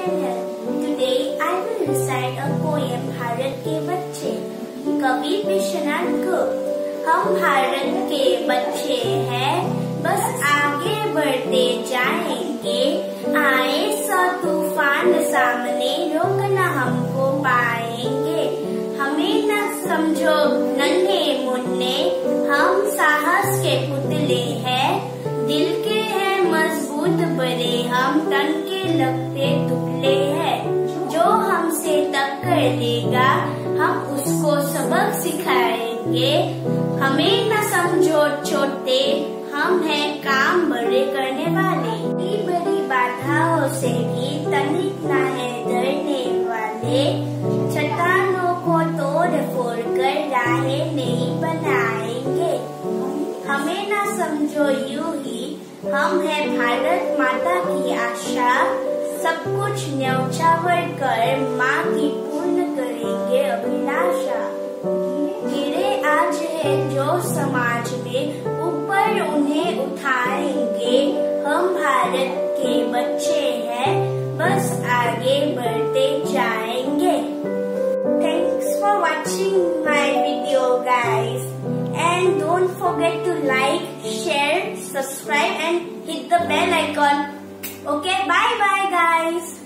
channel. Today I will recite a poem Bharat के बच्चे, कवि विश्वनाथ गुप्त। हम भारत के बच्चे हैं, बस आगे बढ़ते जाएंगे। आए सौ तूफान सामने, रोकना हमको पाएंगे। हमें न समझो नन्हे मुन्ने, हम साहस के पुतले हैं। दिल के हैं मजबूत बड़े, हम तन के लगते दुबले हैं। जो हमसे टक्कर लेगा, हम उसको सबक सिखाएंगे। हमें न समझो छोटे, हम हैं काम बड़े करने वाले। बड़ी बड़ी बाधाओं से भी तनिक ना है डरने वाले। चट्टानों को तोड़ फोड़ कर राहें नहीं बनाएंगे। हमें ना समझो यूं ही, हम हैं भारत माता की आशा। सब कुछ न्यौछावर कर माँ की पूर्ण करेंगे अभिलाषा। गिरे आज है जो समाज में, ऊपर उन्हें उठाएंगे। हम भारत के बच्चे हैं, बस आगे बढ़ते जाएंगे। Thanks for watching my video guys, and don't forget to like, share, subscribe and hit the bell icon. Okay, bye bye guys.